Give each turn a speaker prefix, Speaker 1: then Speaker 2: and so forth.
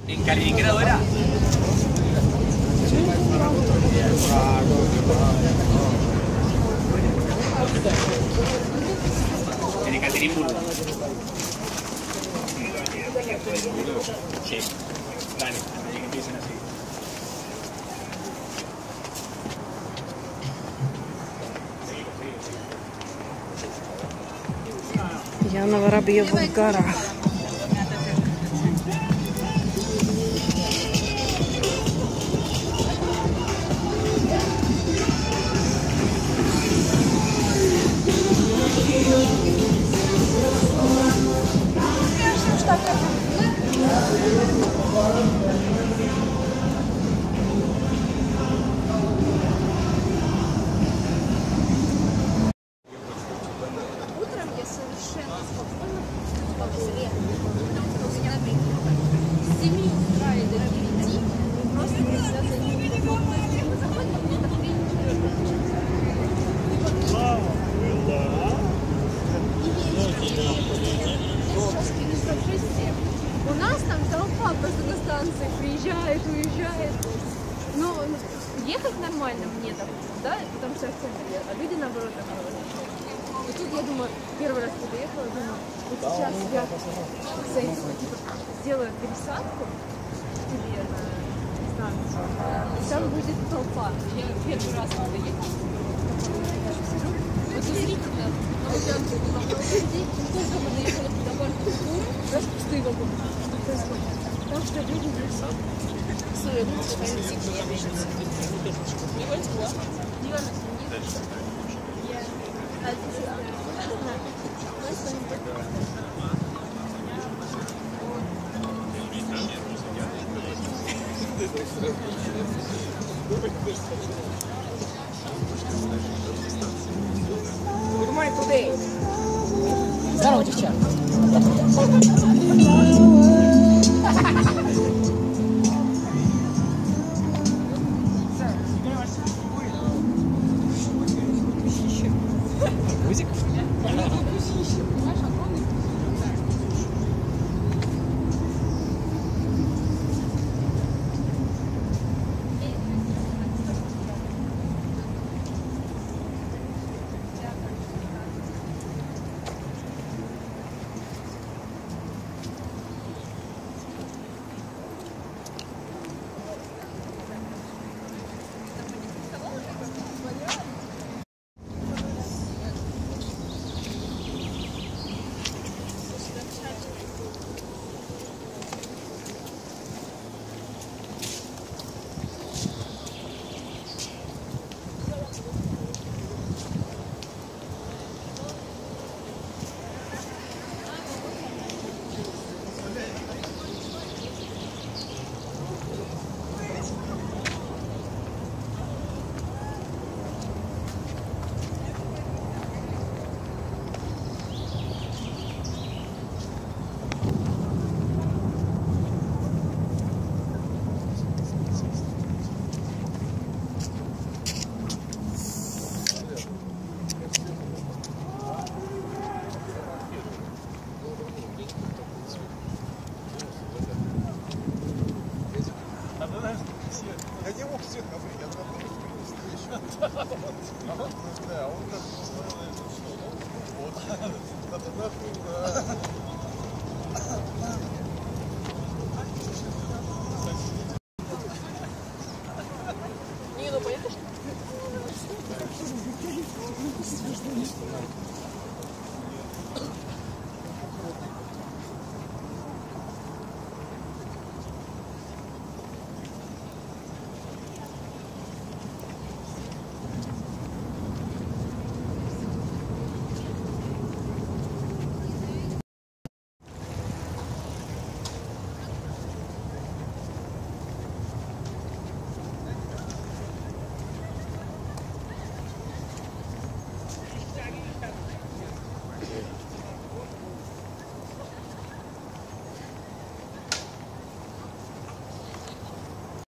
Speaker 1: ¿En Kaliningrado era? En Ekaterimburgo. Sí. Dale, que empiecen así.
Speaker 2: Яна Воробьева в горах.
Speaker 3: Утром я совершенно спокойно повзле. С 7 утра и до 9 просто нельзя за ним. Мы заходим, мне так время у нас там толпа просто на станции приезжает, уезжает. Но ехать нормально мне там, да, потому что я в центре, а люди наоборот там говорят. И тут я думаю, первый раз когда ехала, думаю, вот сейчас я зайду, типа, сделаю пересадку тебе на станцию, и там будет толпа. Я первый раз когда ехала. Вот удивительно, на Лукьянке было много людей, только мы доехали до Баркуку, просто пустые вагоны. Потому что люди здесь свои лучшие политики, я вижу. Не вольтила? Не вольтила.
Speaker 2: Здорово, девчонки.
Speaker 4: Я не мог всех набрить, я набрал еще. Да, он как вот. Надо нахуй.